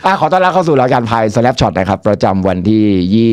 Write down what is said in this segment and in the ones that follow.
ขอต้อนรับเข้าสู่รายการพายสแลปช็อตนะครับประจำวันที่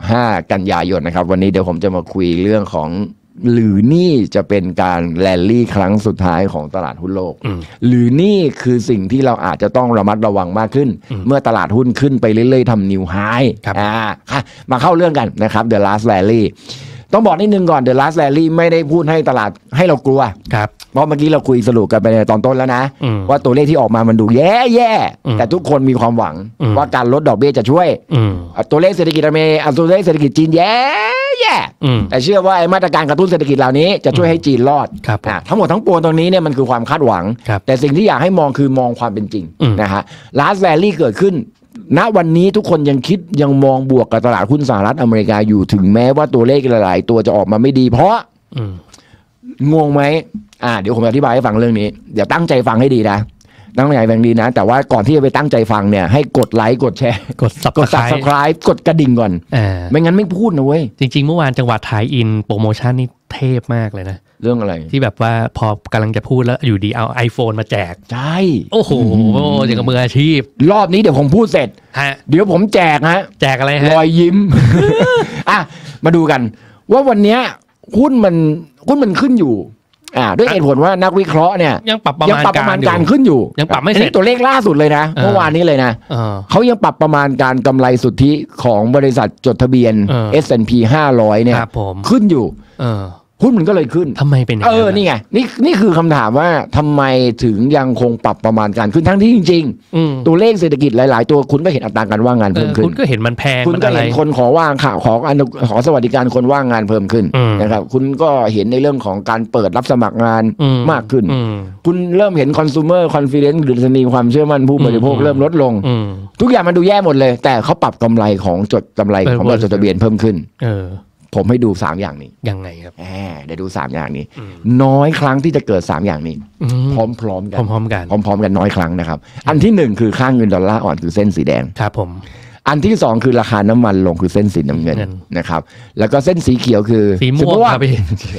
25กันยายนนะครับวันนี้เดี๋ยวผมจะมาคุยเรื่องของหรือนี่จะเป็นการแรลลี่ครั้งสุดท้ายของตลาดหุ้นโลกหรือนี่คือสิ่งที่เราอาจจะต้องระมัดระวังมากขึ้นเมื่อตลาดหุ้นขึ้นไปเรื่อยๆทำนิวไฮมาเข้าเรื่องกันนะครับ The Last Rally ต้องบอกนิดนึงก่อน The Last Rally ไม่ได้พูดให้ตลาดให้เรากลัวเพราะเมื่อกี้เราคุยสรุปกันไปในตอนต้นแล้วนะว่าตัวเลขที่ออกมามันดูแย่แต่ทุกคนมีความหวังว่าการลดดอกเบี้ยจะช่วยตัวเลขเศรษฐกิจอเมริกาตัวเลขเศรษฐกิจจีนแย่แต่เชื่อว่ามาตรการกระตุ้นเศรษฐกิจเหล่านี้จะช่วยให้จีนรอดทั้งหมดทั้งปวงตรงนี้เนี่ยมันคือความคาดหวังแต่สิ่งที่อยากให้มองคือมองความเป็นจริงนะฮะ Last Rally เกิดขึ้นณวันนี้ทุกคนยังมองบวกกับตลาดหุ้นสหรัฐอเมริกาอยู่ถึงแม้ว่าตัวเลขหลายๆตัวจะออกมาไม่ดีเพราะงงไหมเดี๋ยวผมอธิบายให้ฟังเรื่องนี้เดี๋ยวตั้งใจฟังให้ดีนะตั้งใจฟังดีนะแต่ว่าก่อนที่จะไปตั้งใจฟังเนี่ยให้กดไลค์กดแชร์กด Subscribe กดกระดิ่งก่อนไม่งั้นไม่พูดนะเว้ยจริงๆเมื่อวานจังหวัดถ่ายอินโปรโมชั่นนี่เทพมากเลยนะเรื่องอะไรที่แบบว่าพอกำลังจะพูดแล้วอยู่ดีเอา iPhone มาแจกใช่โอ้โหอย่างกับมืออาชีพรอบนี้เดี๋ยวผมพูดเสร็จเดี๋ยวผมแจกแจกอะไรฮะรอยยิ้ม มาดูกันว่าวันนี้หุ้นมันขึ้นอยู่ด้วยเหตุผลว่านักวิเคราะห์เนี่ยยังปรับประมาณการขึ้นอยู่ยังปรับไม่เสร็จตัวเลขล่าสุดเลยนะเมื่อวานนี้เลยนะเขายังปรับประมาณการกำไรสุทธิของบริษัทจดทะเบียน S&P 500เนี่ยขึ้นอยู่หุ้นมันก็เลยขึ้นทำไมเป็นอย่างนั้นนี่ไงนี่คือคำถามว่าทำไมถึงยังคงปรับประมาณการขึ้นทั้งที่จริงๆตัวเลขเศรษฐกิจหลายๆตัวคุณก็เห็นอัตราการว่างงานเพิ่มขึ้นคุณก็เห็นมันแพงคุณก็เห็นคนขอว่างข่าวขอสวัสดิการคนว่างงานเพิ่มขึ้นนะครับคุณก็เห็นในเรื่องของการเปิดรับสมัครงานมากขึ้นคุณเริ่มเห็น consumer confidence หรือดัชนีความเชื่อมั่นผู้บริโภคเริ่มลดลงทุกอย่างมันดูแย่หมดเลยแต่เขาปรับกำไรของกำไรของบริษัทจดทะเบียนเพิ่มขึ้นผมให้ดู3อย่างนี้ยังไงครับเดี๋ยวดู3อย่างนี้น้อยครั้งที่จะเกิด3อย่างนี้พร้อมๆกันน้อยครั้งนะครับอันที่1คือค่าเงินดอลลาร์อ่อนคือเส้นสีแดงครับผมอันที่2คือราคาน้ำมันลงคือเส้นสีน้ำเงินนะครับแล้วก็เส้นสีเขียวคือสีม่วงครับพี่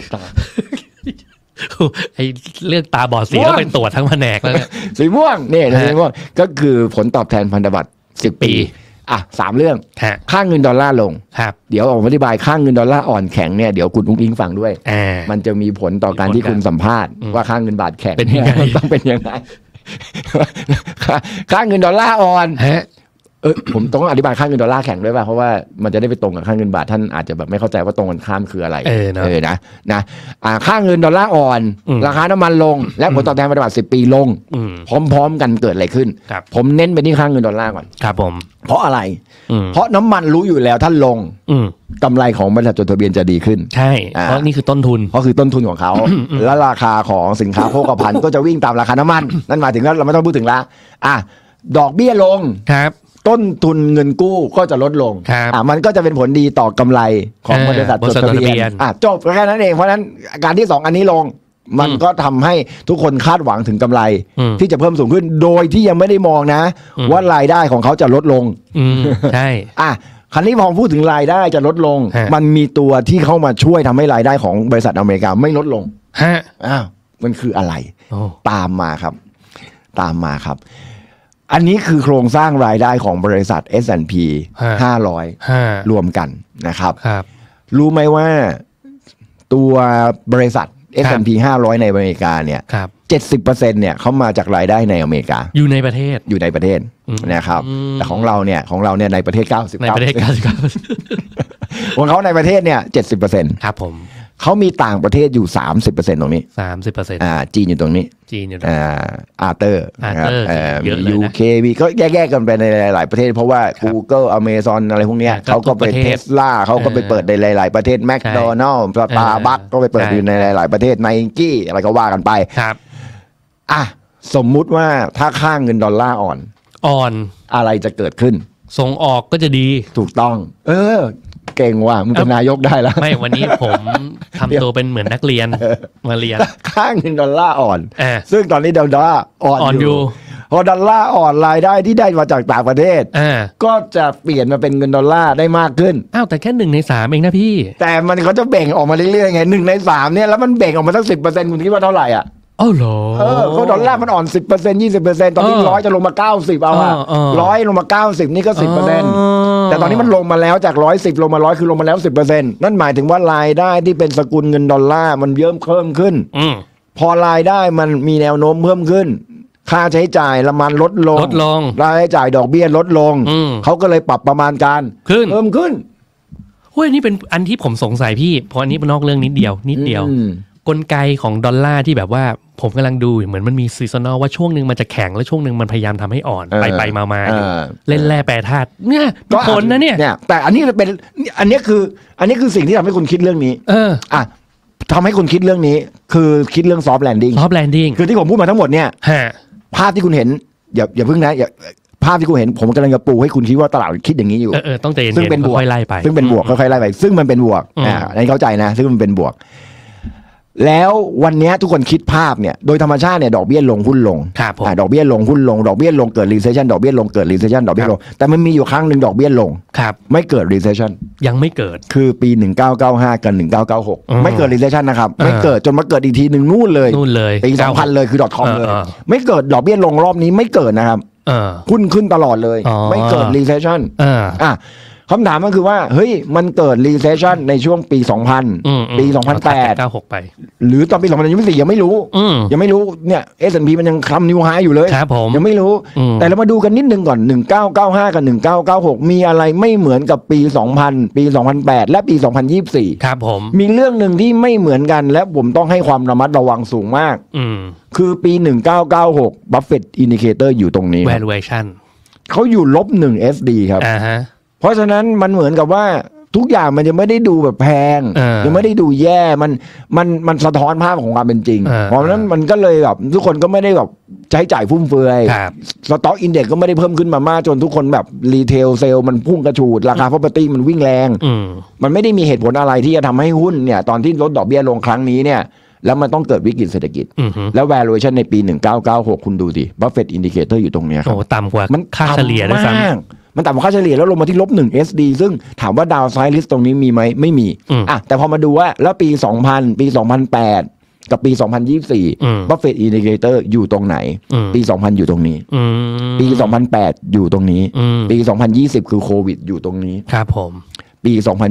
ไอ้เรื่องตาบอดสีแล้วไปตรวจทั้งแผนกแล้วเนี่ยสีม่วงนี่สีม่วงก็คือผลตอบแทนพันธบัตร10 ปี3เรื่องค่าเงินดอลลาร์ลงเดี๋ยวอธิบายค่าเงินดอลลาร์อ่อนแข็งเนี่ยเดี๋ยวคุณอุ้งอิงฟังด้วยมันจะมีผลต่อการที่คุณสัมภาษณ์ว่าค่าเงินบาทแข็งต้องเป็นยังไงค่าเงินดอลลาร์อ่อนผมต้องอธิบายค่าเงินดอลลาร์แข็งด้วยป่ะเพราะว่ามันจะได้ไปตรงกับค่าเงินบาทท่านอาจจะแบบไม่เข้าใจว่าตรงกันข้ามคืออะไรนะค่าเงินดอลลาร์อ่อนราคาน้ำมันลงและผลตอบแทนพันธบัตร10 ปีลงพร้อมๆกันเกิดอะไรขึ้นผมเน้นไปที่ค่าเงินดอลลาร์ก่อนครับผมเพราะอะไรเพราะน้ำมันรู้อยู่แล้วท่านลงกำไรของบริษัทจดทะเบียนจะดีขึ้นใช่เพราะนี่คือต้นทุนเพราะคือต้นทุนของเขาและราคาของสินค้าโภคภัณฑ์ก็จะวิ่งตามราคาน้ำมันนั่นหมายถึงว่าเราไม่ต้องพูดถึงละดอกเบี้ยลงครับต้นทุนเงินกู้ก็จะลดลงมันก็จะเป็นผลดีต่อกำไรของบริษัทจดทะเบียนจบแค่นั้นเองเพราะฉะนั้นการที่2อันนี้ลงมันก็ทำให้ทุกคนคาดหวังถึงกำไรที่จะเพิ่มสูงขึ้นโดยที่ยังไม่ได้มองนะว่ารายได้ของเขาจะลดลงใช่คราวนี้พอพูดถึงรายได้จะลดลงมันมีตัวที่เข้ามาช่วยทำให้รายได้ของบริษัทอเมริกาไม่ลดลงมันคืออะไรตามมาครับอันนี้คือโครงสร้างรายได้ของบริษัท S&P 500รวมกันนะครับรู้ไหมว่าตัวบริษัท S&P 500ในอเมริกาเนี่ย70%เนี่ยเขามาจากรายได้ในอเมริกาอยู่ในประเทศนะครับแต่ของเราเนี่ยในประเทศ99% ในประเทศของเขาในประเทศเนี่ย70% ครับผมเขามีต่างประเทศอยู่ 30% ตรงนี้ 30% จีนอยู่ตรงนี้อาร์เตอร์UK มีก็แยกกันไปในหลายๆประเทศเพราะว่า Google Amazon อะไรพวกเนี้ยเขาก็ไป Tesla เขาก็ไปเปิดในหลายๆประเทศ McDonald's Starbucks ก็ไปเปิดอยู่ในหลายๆประเทศ Nike อะไรก็ว่ากันไปครับสมมุติว่าถ้าค่าเงินดอลลาร์อ่อนอะไรจะเกิดขึ้นส่งออกก็จะดีถูกต้องเก่งว่ะมึงเป็นนายกได้แล้วไม่วันนี้ผมทำตัวเป็นเหมือนนักเรียนมาเรียนค่าเงินดอลลาร์อ่อนซึ่งตอนนี้ดอลลาร์อ่อนอยู่พอดอลลาร์อ่อนรายได้ที่ได้มาจากต่างประเทศก็จะเปลี่ยนมาเป็นเงินดอลลาร์ได้มากขึ้นแต่แค่1 ใน 3เองนะพี่แต่มันเขาจะแบ่งออกมาเรื่อยๆไง1 ใน 3เนี่ยแล้วมันแบ่งออกมาตั้ง 10% คุณคิดว่าเท่าไหร่อ๋อเหรอเขาดอลลาร์มันอ่อน 10% 20%ตอนนี้100จะลงมา90เอาอะ100ลงมา90นี่ก็ 10%แต่ตอนนี้มันลงมาแล้วจาก110ลงมา100คือลงมาแล้ว 10% นั่นหมายถึงว่ารายได้ที่เป็นสกุลเงินดอลลาร์มันเพิ่มขึ้นพอรายได้มันมีแนวโน้มเพิ่มขึ้นค่าใช้จ่ายละมันลดลงรายจ่ายดอกเบี้ยลดลงเขาก็เลยปรับประมาณการเพิ่มขึ้นเฮ้ยนี่เป็นอันที่ผมสงสัยพี่เพราะอันนี้เป็นนอกเรื่องนิดเดียวกลไกของดอลลาร์ที่แบบว่าผมกำลังดูเหมือนมันมีซีซันนอลว่าช่วงหนึ่งมันจะแข็งแล้วช่วงหนึ่งมันพยายามทำให้อ่อนไปมาอยู่เล่นแร่แปรธาตุเนี่ยมีผลนะเนี่ยแต่อันนี้คือสิ่งที่ทำให้คุณคิดเรื่องนี้ทำให้คุณคิดเรื่องนี้คือคิดเรื่องซอฟต์แลนดิ้งคือที่ผมพูดมาทั้งหมดเนี่ยภาพที่คุณเห็นอย่าเพิ่งนะภาพที่คุณเห็นผมกำลังจะปูให้คุณคิดว่าตลาดคิดอย่างนี้อยู่ต้องใจเย็นซึ่งเป็นบวกค่อยไล่ไปซึ่งเป็นบวกค่อยๆไล่ไปซึ่งมันเป็นบวกอันนี้เข้าใจนะซึ่งมันเป็นบวกแล้ววันนี้ทุกคนคิดภาพเนี่ยโดยธรรมชาติเนี่ยดอกเบี้ยลงหุ้นลงดอกเบี้ยลงหุ้นลงดอกเบี้ยลงเกิด recession ดอกเบี้ยลงเกิด recession ดอกเบี้ยลงแต่มันมีอยู่ครั้งนึงดอกเบี้ยลงไม่เกิด recession ยังไม่เกิดคือปี1995กับ1996ไม่เกิด recession นะครับไม่เกิดจนมาเกิดอีกทีนึงนู่นเลยปี 2000 เลยคือ .com เลยไม่เกิดดอกเบี้ยลงรอบนี้ไม่เกิดนะครับหุ้นขึ้นตลอดเลยไม่เกิด recession คำถามก็คือว่าเฮ้ยมันเกิด recession ในช่วงปี 2000 ปี 2008 96ไปหรือตอนปี 2024ยังไม่รู้เนี่ย S&P มันยังคลำนิวไฮอยู่เลยยังไม่รู้แต่เรามาดูกันนิดนึงก่อน1995กับ1996มีอะไรไม่เหมือนกับปี 2000 ปี 2008 และปี 2024 ครับผมมีเรื่องนึงที่ไม่เหมือนกันและผมต้องให้ความระมัดระวังสูงมากคือปี 1996 Buffett Indicator อยู่ตรงนี้ valuation เขาอยู่-1 SD ครับเพราะฉะนั้นมันเหมือนกับว่าทุกอย่างมันยังไม่ได้ดูแบบแพงยังไม่ได้ดูแย่มันสะท้อนภาพของความเป็นจริงเพราะฉะนั้นมันก็เลยแบบทุกคนก็ไม่ได้แบบใช้จ่ายฟุ่มเฟือยสต็อกอินเด็กซ์ก็ไม่ได้เพิ่มขึ้นมามากจนทุกคนแบบรีเทลเซลมันพุ่งกระฉูดราคา property มันวิ่งแรงมันไม่ได้มีเหตุผลอะไรที่จะทำให้หุ้นเนี่ยตอนที่ลดดอกเบี้ยลงครั้งนี้เนี่ยแล้วมันต้องเกิดวิกฤตเศรษฐกิจแล้ว valuation ในปี1996คุณดูดิ Buffett Indicator อยู่ตรงนี้ครับต่ำกว่าค่าเฉลี่ยด้วยซ้ำมันต่ำกว่าค่าเฉลี่ยแล้วลงมาที่-1 SD ซึ่งถามว่าดาวไซด์ลิสต์ตรงนี้มีไหมไม่มีแต่พอมาดูว่าแล้วปี 2000 ปี 2008 กับปี 2024 Buffett Indicator อยู่ตรงไหนปี 2000 อยู่ตรงนี้ปี 2008 อยู่ตรงนี้ปี 2020 คือโควิดอยู่ตรงนี้ครับผมปี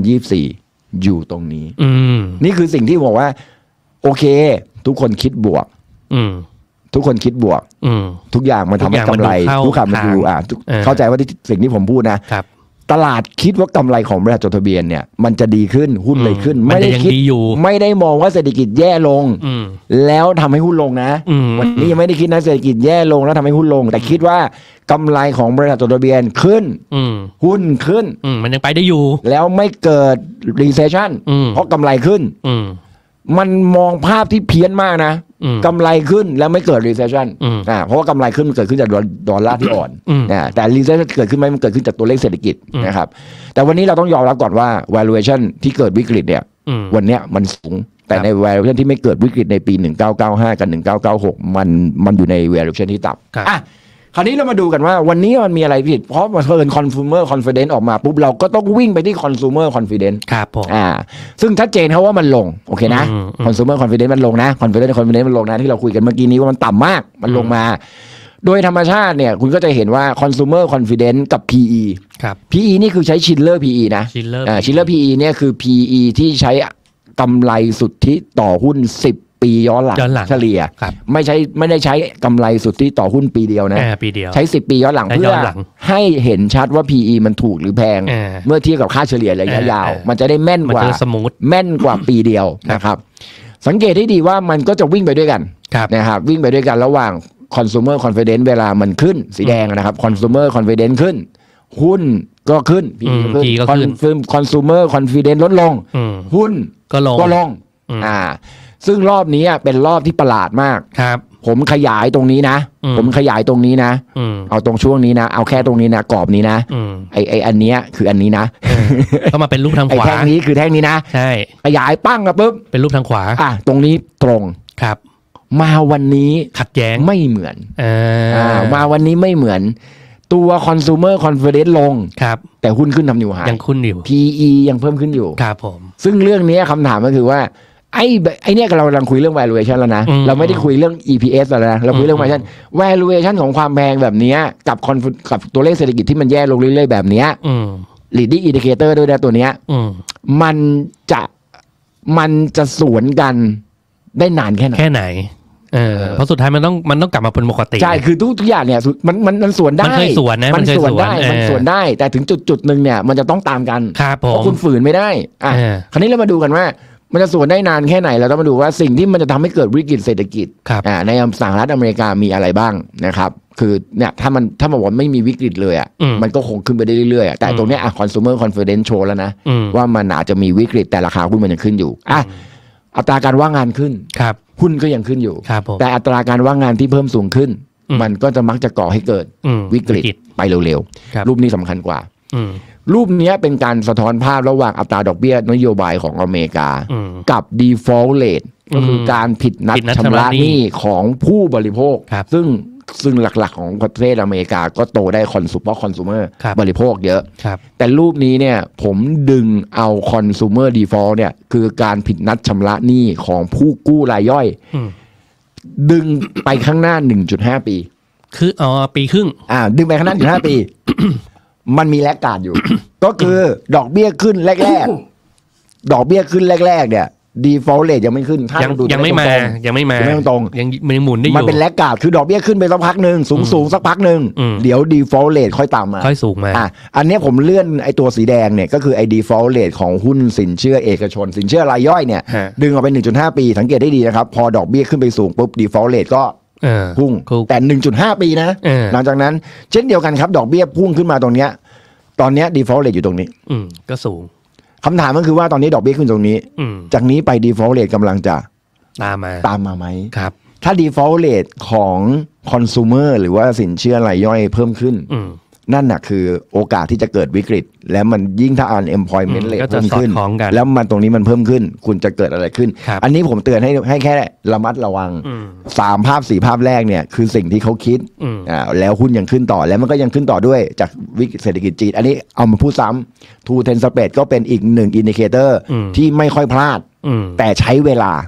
2024 อยู่ตรงนี้นี่คือสิ่งที่บอกว่าโอเคทุกคนคิดบวกทุกคนคิดบวกทุกอย่างมันทำให้กำไรทุกอย่างมันดูเข้าใจว่าสิ่งที่ผมพูดนะตลาดคิดว่ากำไรของบริษัทจดทะเบียนเนี่ยมันจะดีขึ้นหุ้นเลยขึ้นไม่ได้คิดไม่ได้มองว่าเศรษฐกิจแย่ลงแล้วทำให้หุ้นลงนะวันนี้ยังไม่ได้คิดนะเศรษฐกิจแย่ลงแล้วทำให้หุ้นลงแต่คิดว่ากำไรของบริษัทจดทะเบียนขึ้นหุ้นขึ้นมันยังไปได้อยู่แล้วไม่เกิด recession เพราะกำไรขึ้นมันมองภาพที่เพี้ยนมากนะกำไรขึ้นแล้วไม่เกิด recession เพราะว่ากำไรขึ้นมันเกิดขึ้นจากดอลลาร์ที่อ่อนแต่ recession เกิดขึ้นไหมมันเกิดขึ้นจากตัวเลขเศรษฐกิจนะครับแต่วันนี้เราต้องยอมรับก่อนว่า valuation ที่เกิดวิกฤตเนี่ยวันนี้มันสูงแต่ใน valuation ที่ไม่เกิดวิกฤตในปี1995กับ1996มันอยู่ใน valuation ที่ต่ำคราวนี้เรามาดูกันว่าวันนี้มันมีอะไรผิดเพราะมันเกิน consumer confidence ออกมาปุ๊บเราก็ต้องวิ่งไปที่ consumer confidence ครับผมซึ่งชัดเจนครับว่ามันลงโอเคนะ consumer confidence มันลงนะ confidence มันลงนะที่เราคุยกันเมื่อกี้นี้ว่ามันต่ำมากมันลงมาโดยธรรมชาติเนี่ยคุณก็จะเห็นว่า consumer confidence กับ PE ครับ PE นี่คือใช้ Schiller PE นะ Schiller PE เนี่ยคือ PE ที่ใช้กำไรสุทธิต่อหุ้น10ปีย้อนหลังเฉลี่ยไม่ได้ใช้กำไรสุทธิต่อหุ้นปีเดียวนะใช้10ปีย้อนหลังเพื่อให้เห็นชัดว่า PE มันถูกหรือแพงเมื่อเทียบกับค่าเฉลี่ยระยะยาวมันจะได้แม่นกว่าปีเดียวนะครับสังเกตให้ดีว่ามันก็จะวิ่งไปด้วยกันนะครับวิ่งไปด้วยกันระหว่าง consumer confidence เวลามันขึ้นสีแดงนะครับ consumer confidence ขึ้นหุ้นก็ขึ้น PE ก็ขึ้น consumer confidence ลดลงหุ้นก็ลงซึ่งรอบนี้เป็นรอบที่ประหลาดมากครับผมขยายตรงนี้นะเอาตรงช่วงนี้นะเอาแค่ตรงนี้นะกรอบนี้นะไออันเนี้ยคืออันนี้นะก็มาเป็นรูปทางขวาไอแท่งนี้คือแท่งนี้นะใช่ขยายปั้งกับปุ๊บเป็นรูปทางขวาตรงนี้ตรงครับมาวันนี้ขัดแย้งไม่เหมือนมาวันนี้ไม่เหมือนตัว consumer confidence ลงครับแต่หุ้นขึ้นทำนิวไฮยังขึ้นอยู่ PE ยังเพิ่มขึ้นอยู่ครับผมซึ่งเรื่องนี้คำถามก็คือว่าไอ้เนี่ยเรากำลังคุยเรื่อง valuation แล้วนะเราไม่ได้คุยเรื่อง EPS แล้วนะเราคุยเรื่อง valuation ของความแพงแบบนี้กับตัวเลขเศรษฐกิจที่มันแย่ลงเรื่อยๆแบบนี้leading indicator ด้วยนะตัวเนี้ยมันจะสวนกันได้นานแค่ไหนเพราะสุดท้ายมันต้องกลับมาเป็นปกติใช่คือทุกอย่างเนี่ยมันสวนได้มันเคยสวนนะมันสวนได้แต่ถึงจุดนึงเนี่ยมันจะต้องตามกันเพราะคุณฝืนไม่ได้คราวนี้เรามาดูกันว่ามันจะสวนได้นานแค่ไหนเราต้องมาดูว่าสิ่งที่มันจะทำให้เกิดวิกฤตเศรษฐกิจในสหรัฐอเมริกามีอะไรบ้างนะครับคือเนี่ยถ้าบอกว่าไม่มีวิกฤตเลยมันก็คงขึ้นไปได้เรื่อยๆแต่ตรงเนี้ยconsumer confidence โชว์แล้วนะว่ามันอาจจะมีวิกฤตแต่ราคาหุ้นมันยังขึ้นอยู่อัตราการว่างงานขึ้นหุ้นก็ยังขึ้นอยู่แต่อัตราการว่างงานที่เพิ่มสูงขึ้นมันก็จะมักจะก่อให้เกิดวิกฤตไปเร็วๆรูปนี้สำคัญกว่ารูปนี้เป็นการสะท้อนภาพระหว่างอัตราดอกเบี้ยนโยบายของอเมริกากับ default rate ก็คือการผิดนัดชำระหนี้ของผู้บริโภคซึ่งหลักๆของประเทศอเมริกาก็โตได้คอนซูเมอร์บริโภคเยอะแต่รูปนี้เนี่ยผมดึงเอา consumer default เนี่ยคือการผิดนัดชำระหนี้ของผู้กู้รายย่อยดึงไปข้างหน้า 1.5 ปีคือปีครึ่งดึงไปข้างหน้า 1.5 ปี มันมีแลกการ์ดอยู่ ก็คือดอกเบี้ยขึ้นแรกๆดอกเบี้ยขึ้นแรกๆเนี่ยdefault rate ยังไม่ขึ้นยังไม่ตรงยังหมุนได้อยู่มันเป็นแลกการ์ดคือดอกเบี้ยขึ้นไปสักพักนึงสูงสักพักนึงเดี๋ยว default rate ค่อยตามมาค่อยสูงมาอันนี้ผมเลื่อนไอ้ตัวสีแดงเนี่ยก็คือไอ้ default rate ของหุ้นสินเชื่อเอกชนสินเชื่อรายย่อยเนี่ยดึงออกไป 1.5 ปีสังเกตได้ดีนะครับพอดอกเบี้ยขึ้นไปสูงปุ๊บ default rate ก็พุ่งแต่ 1.5 ปีนะหลังจากนั้นเช่นเดียวกันครับดอกเบี้ยพุ่งขึ้นมาตรงเนี้ยตอนเนี้ย default rate อยู่ตรงนี้ก็สูงคำถามก็คือว่าตอนนี้ดอกเบี้ยขึ้นตรงนี้จากนี้ไป default rate กำลังจะตามมาไหมครับถ้า default rate ของ consumer หรือว่าสินเชื่อรายย่อยเพิ่มขึ้นนั่นน่ะคือโอกาสที่จะเกิดวิกฤตและมันยิ่งถ้า unemployment rate เพิ่มขึ้นแล้วมันตรงนี้มันเพิ่มขึ้นคุณจะเกิดอะไรขึ้นอันนี้ผมเตือนให้แค่ระมัดระวัง3 ภาพ 4 ภาพแรกเนี่ยคือสิ่งที่เขาคิดแล้วหุ้นยังขึ้นต่อแล้วมันก็ยังขึ้นต่อด้วยจากวิกฤตเศรษฐกิจจีนอันนี้เอามาพูดซ้ำ2 10 spread ก็เป็นอีก1 indicator ที่ไม่ค่อยพลาดแต่ใช้เวลา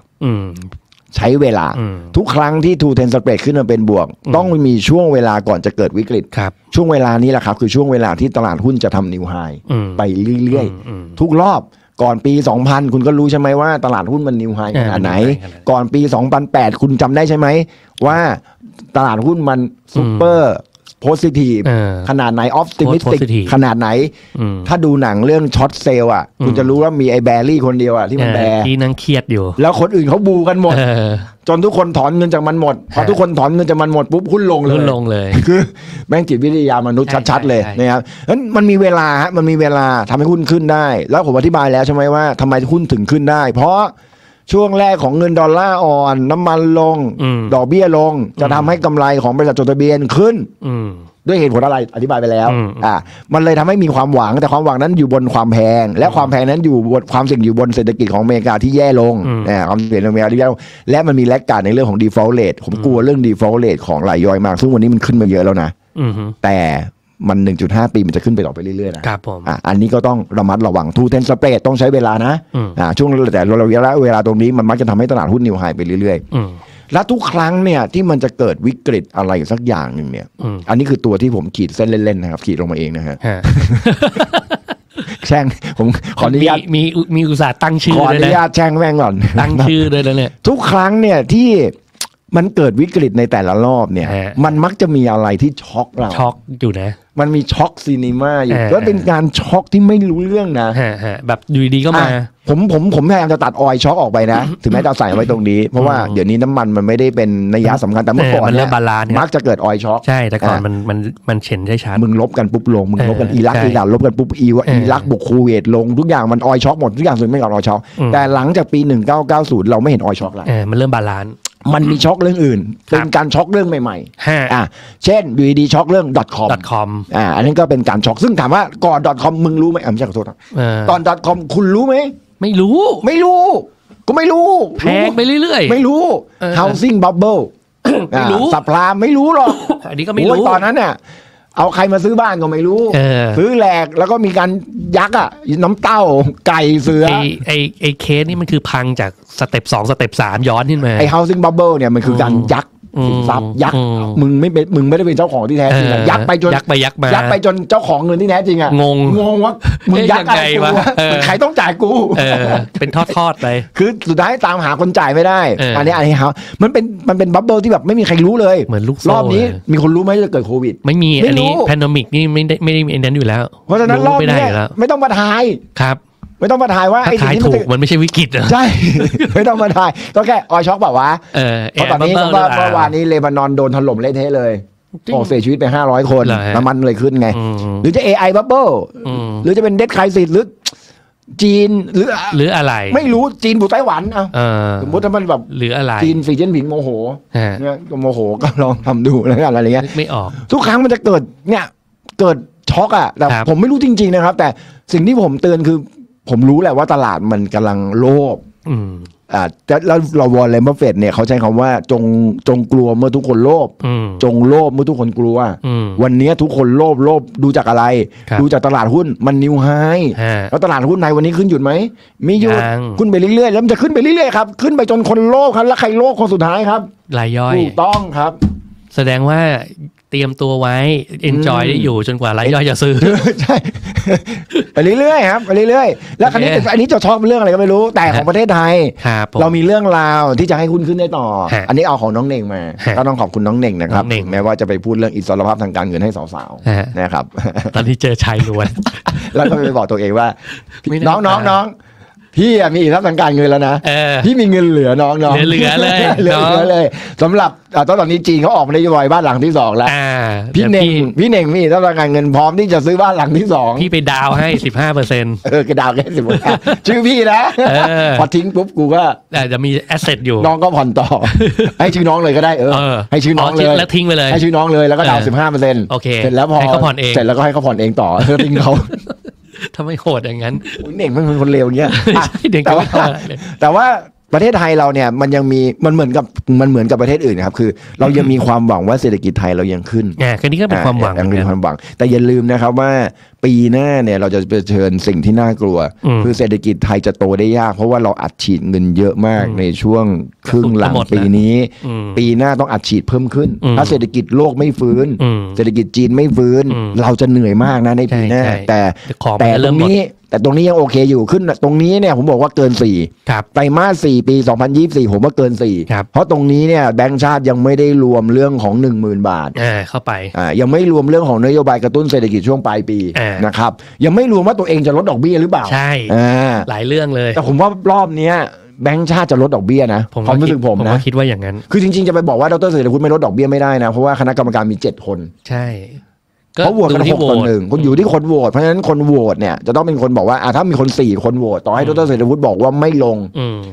ทุกครั้งที่2 10 spread ขึ้นมาเป็นบวกต้องมีช่วงเวลาก่อนจะเกิดวิกฤตช่วงเวลานี้แหละครับคือช่วงเวลาที่ตลาดหุ้นจะทำนิวไฮไปเรื่อยๆทุกรอบก่อนปี 2000 คุณก็รู้ใช่ไหมว่าตลาดหุ้นมันนิวไฮขนาดไหนก่อนปี 2008 คุณจำได้ใช่ไหมว่าตลาดหุ้นมันซุปเปอร์โพสิทีฟขนาดไหนออฟติมิสติกขนาดไหนถ้าดูหนังเรื่องช็อตเซลคุณจะรู้ว่ามีไอ้แบรี่คนเดียวที่มันแบที่นั่งเครียดอยู่แล้วคนอื่นเขาบูกันหมดจนทุกคนถอนเงินจากมันหมดพอทุกคนถอนเงินจากมันหมดปุ๊บหุ้นลงเลยคือแม่งจิตวิทยามนุษย์ชัดๆเลยนะครับนั้นมันมีเวลาทำให้หุ้นขึ้นได้แล้วผมอธิบายแล้วใช่ไหมว่าทำไมหุ้นถึงขึ้นได้เพราะช่วงแรกของเงินดอลลาร์อ่อนน้ำมันลงดอกเบี้ยลงจะทำให้กำไรของบริษัทจดทะเบียนขึ้นด้วยเหตุผลอะไรอธิบายไปแล้วมันเลยทำให้มีความหวังแต่ความหวังนั้นอยู่บนความแพงและความแพงนั้นอยู่บนความเสี่ยงอยู่บนเศรษฐกิจของอเมริกาที่แย่ลงความเสี่ยงของอเมริกาที่แย่ลงและมันมีแลกการในเรื่องของ default rate ผมกลัวเรื่อง default rate ของรายย่อยมากซึ่งวันนี้มันขึ้นมาเยอะแล้วนะแต่มัน 1.5 ปีมันจะขึ้นไปต่อไปเรื่อยๆนะครับผมอันนี้ก็ต้องระมัดระวัง2 10 spread ต้องใช้เวลานะช่วงแต่เวลาตรงนี้มันมักจะทำให้ตลาดหุ้นนิวไฮไปเรื่อยๆและทุกครั้งเนี่ยที่มันจะเกิดวิกฤตอะไรสักอย่างหนึ่งเนี่ยอันนี้คือตัวที่ผมขีดเส้นเล่นๆนะครับขีดลงมาเองนะฮะแช่งผมขออนุญาตมีอุตส่าห์ตั้งชื่อขออนุญาตแช่งแม่งก่อนตั้งชื่อเลยนะเนี่ยทุกครั้งเนี่ยที่มันเกิดวิกฤตในแต่ละรอบเนี่ยมันมักจะมีอะไรที่ช็อกเราช็อกอยู่นะมันมีช็อกซีนีมาอยู่ก็เป็นการช็อกที่ไม่รู้เรื่องนะแบบอยู่ดีก็มาผมพยายามจะตัดออยล์ช็อกออกไปนะถึงแม้จะใส่ไว้ตรงนี้เพราะว่าเดี๋ยวนี้น้ำมันไม่ได้เป็นนัยสำคัญแต่เมื่อก่อนเนี่ยมักจะเกิดออยล์ช็อกใช่แต่ก่อนมันเฉ็นได้ชัดมึงลบกันปุ๊บลงมึงลบกันอิรักลบกันปุ๊บอิรักบุกคูเวตลงทุกอย่างมันออยล์ช็อกหมดทุกอย่างส่วนไม่ก่อนออยล์ช็อกแต่หลังจากปี1990เราไม่เห็นออยล์ช็อกแล้วมันเริ่มบาลานซ์มันมีช็อกเรื่องอื่นเป็นการช็อกเรื่องใหม่ๆเช่นอยู่ดีช็อกเรื่อง .com อันนั้นก็เป็นการช็อกซึ่งถามว่าก่อน .com มึงรู้ไหมไม่ใช่ขอโทษตอน .com คุณรู้ไหมไม่รู้ก็ไม่รู้แพงไปเรื่อยๆไม่รู้ housing bubble ไม่รู้สับพลามไม่รู้หรอกอันนี้ก็ไม่รู้ตอนนั้นเนี่ยเอาใครมาซื้อบ้านก็ไม่รู้ซื้อแหลกแล้วก็มีการยักอ่ะน้ำเต้าไก่เสือไอเคสนี่มันคือพังจากสเต็ป2สเต็ป3ย้อนขึ้นมาไอ housing bubble เนี่ยมันคือการยักสินทรัพย์ยักมึงไม่ได้เป็นเจ้าของที่แท้จริงยักไปจนยักไปจนเจ้าของเงินที่แท้จริงอ่ะงงว่ามึงยักอะไรวะใครต้องจ่ายกูเป็นทอดไปคือสุดท้ายตามหาคนจ่ายไม่ได้อันนี้ครับมันเป็นบับเบิ้ลที่แบบไม่มีใครรู้เลยเหมือนลูกรอบนี้มีคนรู้ไหมจะเกิดโควิดไม่มีอันนี้แพนดมิกนี่ไม่ได้มีนั้นอยู่แล้วเพราะฉะนั้นรอบนี้ไม่ต้องมาทายครับไม่ต้องมาทายว่าไอ้สิ่งที่มันไม่ใช่วิกฤตใช่ไม่ต้องมาทายก็แค่ออยช็อกแบบว่าเพราะตอนนี้เมื่อวานนี้เลบานอนโดนถล่มเละเทะเลยเสียชีวิตไป500 คนน้ำมันเลยขึ้นไงหรือจะ AI Bubble หรือจะเป็นเดดไครซิสหรือจีนหรืออะไรไม่รู้จีนบุกไต้หวันสมมติถ้ามันแบบหรืออะไรจีนสีเจิ้นผิงโมโหเนี่ยโมโหก็ลองทำดูแล้วกันอะไรเงี้ยไม่ออกทุกครั้งมันจะเกิดช็อกอ่ะแต่ผมไม่รู้จริงๆนะครับแต่สิ่งที่ผมเตือนคือผมรู้แหละว่าตลาดมันกำลังโลภแล้วเราวอร์เรน บัฟเฟตต์เนี่ยเขาใช้คำว่าจงกลัวเมื่อทุกคนโลภจงโลภเมื่อทุกคนกลัววันนี้ทุกคนโลภดูจากอะไรดูจากตลาดหุ้นมันนิวไฮแล้วตลาดหุ้นในวันนี้ขึ้นหยุดไหมมีหยุดขึ้นไปเรื่อยๆแล้วมันจะขึ้นไปเรื่อยๆครับขึ้นไปจนคนโลภครับแล้วใครโลภคนสุดท้ายครับรายย่อยถูกต้องครับแสดงว่าเตรียมตัวไว้ enjoy ได้อยู่จนกว่ารายย่อยจะซื้อใช่ไปเรื่อยๆครับไปเรื่อยๆแล้วอันนี้จะช็อกเรื่องอะไรก็ไม่รู้แต่ของประเทศไทยเรามีเรื่องราวที่จะให้คุณขึ้นได้ต่ออันนี้เอาของน้องเน่งมาก็ต้องขอบคุณน้องเน่งนะครับแม้ว่าจะไปพูดเรื่องอิสรภาพทางการเงินให้สาวๆนะครับตอนที่เจอชายล้วนแล้วก็ไปบอกตัวเองว่าน้องพี่มีอิสรภาพทางการเงินแล้วนะพี่มีเงินเหลือน้องเหลือเลยสำหรับตอนนี้จีนเขาออกมาได้ย่อยบ้านหลังที่2แล้วพี่เน่งมีอิสรภาพทางการเงินพร้อมที่จะซื้อบ้านหลังที่2 พี่ไปดาวให้ 15% ก็ดาวแค่15ชื่อพี่นะพอทิ้งปุ๊บกูก็จะมีแอสเซทอยู่น้องก็ผ่อนต่อให้ชื่อน้องเลยก็ได้ให้ชื่อน้องเลยแล้วทิ้งไปเลยให้ชื่อน้องเลยแล้วก็ดาว 15% โอเคเสร็จแล้วพอให้เขาผ่อนเองเสร็จแล้วก็ให้เขาผ่อนเองต่อทิ้งเขาทำไมโหดอย่างนั้นเน่งมันเป็นคนเลวเงี้ยแต่ว่าประเทศไทยเราเนี่ยมันยังมีมันเหมือนกับประเทศอื่นนะครับคือเรายังมีความหวังว่าเศรษฐกิจไทยเรายังขึ้นแค่นี้ก็เป็นความหวังยังเป็นความหวังแต่อย่าลืมนะครับว่าปีหน้าเนี่ยเราจะเผชิญสิ่งที่น่ากลัวคือเศรษฐกิจไทยจะโตได้ยากเพราะว่าเราอัดฉีดเงินเยอะมากในช่วงครึ่งหลังปีนี้ปีหน้าต้องอัดฉีดเพิ่มขึ้นถ้าเศรษฐกิจโลกไม่ฟื้นเศรษฐกิจจีนไม่ฟื้นเราจะเหนื่อยมากนะในปีหน้าแต่ตรงนี้ยังโอเคอยู่ขึ้นตรงนี้เนี่ยผมบอกว่าเกิน4ไตรมาส4ปี2024ผมว่าเกิน4เพราะตรงนี้เนี่ยแบงก์ชาติยังไม่ได้รวมเรื่องของ 10,000 บาทเข้าไปยังไม่รวมเรื่องของนโยบายกระตุ้นเศรษฐกิจช่วงปลายปีนะครับยังไม่รวมว่าตัวเองจะลดดอกเบี้ยหรือเปล่าใช่หลายเรื่องเลยแต่ผมว่ารอบนี้แบงก์ชาติจะลดดอกเบี้ยนะความรู้สึกผมนะคิดว่าอย่างนั้นคือจริงๆจะไปบอกว่าดร.เศรษฐวุฒิไม่ลดดอกเบี้ยไม่ได้นะเพราะว่าคณะกรรมการมี7 คนใช่เขาโหวตกัน6-1คนอยู่ที่คนโหวตเพราะฉะนั้นคนโหวตเนี่ยจะต้องเป็นคนบอกว่าถ้ามีคน4 คนโหวตต่อให้ดร.เศรษฐวุฒิบอกว่าไม่ลง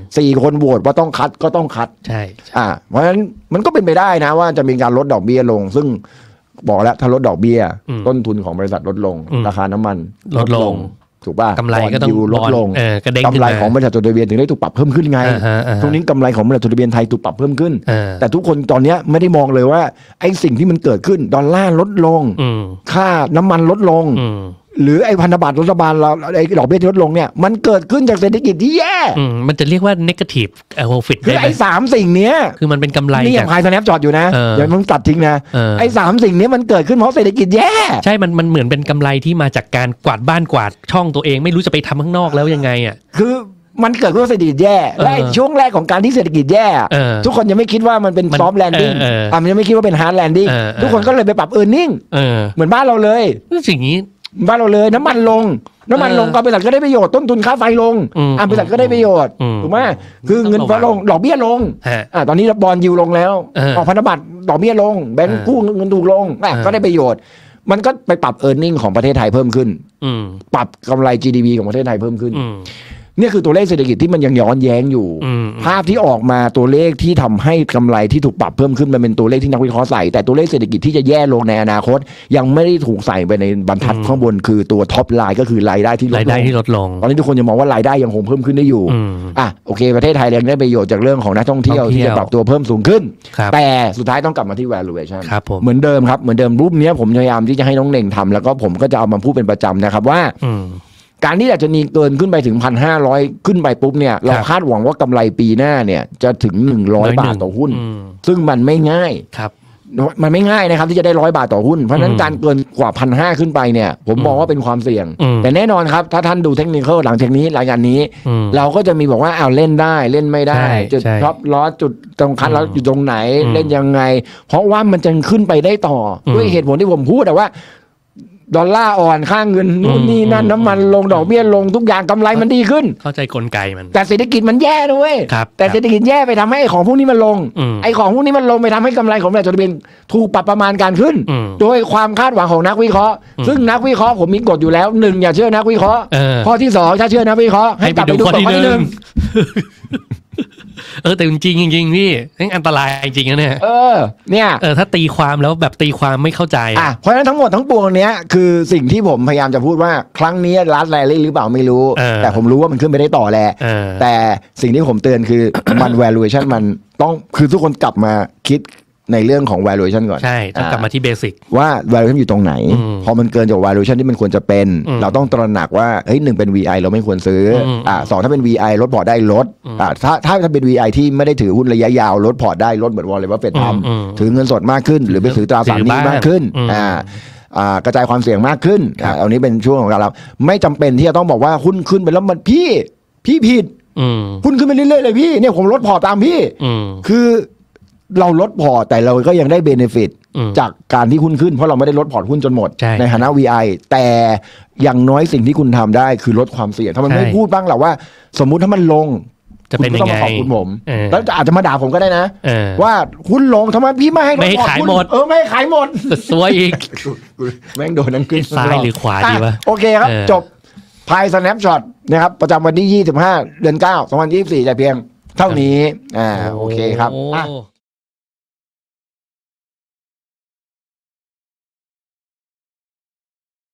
4 คนโหวตว่าต้องคัดก็ต้องคัดใช่เพราะฉะนั้นมันก็เป็นไปได้นะว่าจะมีการลดดอกเบี้ยลงซึ่งบอกแล้วถ้าลดดอกเบี้ยต้นทุนของบริษัทลดลงราคาน้ำมันลดลงถูกป่ะกำไรก็ต้องลดลงกำไรของบริษัทจดทะเบียนถึงได้ถูกปรับเพิ่มขึ้นไงตรงนี้กำไรของบริษัทจดทะเบียนไทยถูกปรับเพิ่มขึ้นแต่ทุกคนตอนนี้ไม่ได้มองเลยว่าไอ้สิ่งที่มันเกิดขึ้นดอลลาร์ลดลงค่าน้ำมันลดลงหรือไอ้พันธบัตรรัฐบาลเราไอ้ดอกเบี้ยที่ลดลงเนี่ยมันเกิดขึ้นจากเศรษฐกิจที่แย่มันจะเรียกว่า negative profit คือไอ้3 สิ่งเนี้ยคือมันเป็นกำไรนี่อย่างพายสแนปจอดอยู่นะอย่ามึงตัดทิ้งนะไอ้3 สิ่งนี้มันเกิดขึ้นเพราะเศรษฐกิจแย่ใช่มันเหมือนเป็นกำไรที่มาจากการกวาดบ้านกวาดช่องตัวเองไม่รู้จะไปทำข้างนอกแล้วยังไงอ่ะคือมันเกิดขึ้นเศรษฐกิจแย่และช่วงแรกของการที่เศรษฐกิจแย่ทุกคนยังไม่คิดว่ามันเป็นซอฟต์แลนดิ้งมันยังไม่คิดว่าเป็นฮาร์ดแลนดิ้งทุกคนก็เลยไปปรับเออร์เน็งเหมือนบ้านเราเลยสิ่งนี้บ้านเราเลยน้ำมันลงก็บริษัทก็ได้ประโยชน์ต้นทุนค่าไฟลงบริษัทก็ได้ประโยชน์ถูกไหมคือเงินฟ้าลงดอกเบี้ยลงตอนนี้บอนด์ยิวลงแล้วออกพันธบัตรดอกเบี้ยลงแบงก์กู้เงินถูกลงก็ได้ประโยชน์มันก็ไปปรับเออร์เน็งของประเทศไทยเพิ่มขึ้นปรับกำไร GDP ของประเทศไทยเพิ่มขึ้นเนี่ยคือตัวเลขเศรษฐกิจที่มันยังย้อนแย้งอยู่ภาพที่ออกมาตัวเลขที่ทำให้กำไรที่ถูกปรับเพิ่มขึ้นมันเป็นตัวเลขที่นักวิเคราะห์ใส่แต่ตัวเลขเศรษฐกิจที่จะแย่ลงในอนาคตยังไม่ได้ถูกใส่ไปในบรรทัดข้างบนคือตัวท็อปไลน์ก็คือรายได้ที่ลดลงตอนนี้ทุกคนจะมองว่ารายได้ยังคงเพิ่มขึ้นได้อยู่โอเคประเทศไทยยังได้ประโยชน์จากเรื่องของนักท่องเที่ยวที่จะปรับตัวเพิ่มสูงขึ้นแต่สุดท้ายต้องกลับมาที่ valuation เหมือนเดิมครับเหมือนเดิมรูปนี้ผมพยายามที่จะให้น้องเน่งทำแล้วก็ผมก็จะเอามาพูดเป็นประจำนะครับว่าการที่ดัชนีเกินขึ้นไปถึง 1,500 ขึ้นไปปุ๊บเนี่ยเราคาดหวังว่ากำไรปีหน้าเนี่ยจะถึง100 บาทต่อหุ้นซึ่งมันไม่ง่ายมันไม่ง่ายนะครับที่จะได้100 บาทต่อหุ้นเพราะฉะนั้นการเกินกว่า 1,500 ขึ้นไปเนี่ยผมมองว่าเป็นความเสี่ยงแต่แน่นอนครับถ้าท่านดูเทคนิคหลังจากนี้รายการนี้เราก็จะมีบอกว่าเล่นได้เล่นไม่ได้จุดท็อปลอสจุดตรงคัดแล้วอยู่ตรงไหนเล่นยังไงเพราะว่ามันจะขึ้นไปได้ต่อด้วยเหตุผลที่ผมพูดแต่ว่าดอลลาร์อ่อนค่าเงินนู่นนี่นั่นน้ำมันลงดอกเบี้ยลงทุกอย่างกำไรมันดีขึ้นเข้าใจกลไกมันแต่เศรษฐกิจมันแย่นะเว้ยแต่เศรษฐกิจแย่ไปทำให้ของพวกนี้มันลงไอ้ของพวกนี้มันลงไปทำให้กำไรของบริษัทจดทะเบียนถูกปรับประมาณการขึ้นโดยความคาดหวังของนักวิเคราะห์ซึ่งนักวิเคราะห์ผมมีกฎอยู่แล้ว1อย่าเชื่อนักวิเคราะห์ข้อที่2ถ้าเชื่อนักวิเคราะห์ให้กลับไปดูข้อที่1 แต่จริงพี่อันตรายจริงนะเนี่ยเนี่ยถ้าตีความแล้วแบบตีความไม่เข้าใจเพราะฉะนั้นทั้งหมดทั้งปวงเนี้ยคือสิ่งที่ผมพยายามจะพูดว่าครั้งนี้ลัดแรลลี่หรือเปล่าไม่รู้แต่ผมรู้ว่ามันขึ้นไปได้ต่อแหละแต่สิ่งที่ผมเตือนคือมัน valuation มันต้องคือทุกคนกลับมาคิดในเรื่องของ valuation ก่อนใช่ต้องกลับมาที่เบสิกว่า valuation อยู่ตรงไหนพอมันเกินจาก valuation ที่มันควรจะเป็นเราต้องตระหนักว่าเฮ้ย1เป็น VI เราไม่ควรซื้อ2ถ้าเป็น VI ลดพอร์ตได้ลดถ้าเป็น VI ที่ไม่ได้ถือหุ้นระยะยาวลดพอร์ตได้ลดเหมือนวอร์เรน บัฟเฟตต์ทำถือเงินสดมากขึ้นหรือไปถือตราสารหนี้มากขึ้นกระจายความเสี่ยงมากขึ้นอันนี้เป็นช่วงของเราไม่จำเป็นที่จะต้องบอกว่าหุ้นขึ้นไปแล้วมันพี่ผิดหุ้นขึ้นไปเรื่อยๆเลยพี่เนี่ยผมลดพอร์ตตามพี่คือเราลดพอร์ตแต่เราก็ยังได้เบเนฟิตจากการที่หุ้นขึ้นเพราะเราไม่ได้ลดพอร์ตหุ้นจนหมดในฐานะ VI แต่อย่างน้อยสิ่งที่คุณทำได้คือลดความเสี่ยงถ้ามันไม่พูดบ้างหรอว่าสมมุติถ้ามันลงจะเป็นยังไงขอบคุณผมแล้วอาจจะมาด่าผมก็ได้นะว่าหุ้นลงทำไมพี่ไม่ให้ลดพอร์ตหุ้นไม่ให้ขายหมดสวยอีกแม่งโดนนั่งขึ้นซ้ายหรือขวาดีวะโอเคครับจบพาย Snapshot นะครับประจำวันที่25 เดือน 9 2024แต่เพียงเท่านี้โอเคครับ